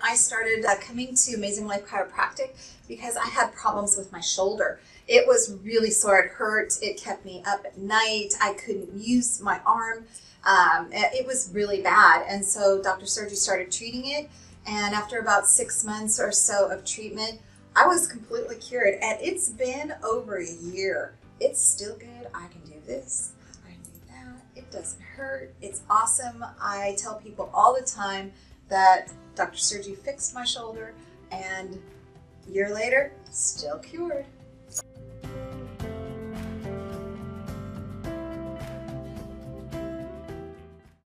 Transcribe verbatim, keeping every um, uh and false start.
I started uh, coming to Amazing Life Chiropractic because I had problems with my shoulder. It was really sore, it hurt, it kept me up at night, I couldn't use my arm, um, it was really bad. And so Doctor Sergi started treating it, and after about six months or so of treatment, I was completely cured. And it's been over a year. It's still good. I can do this, I can do that, it doesn't hurt, it's awesome. I tell people all the time that Doctor Sergi fixed my shoulder, and a year later, still cured.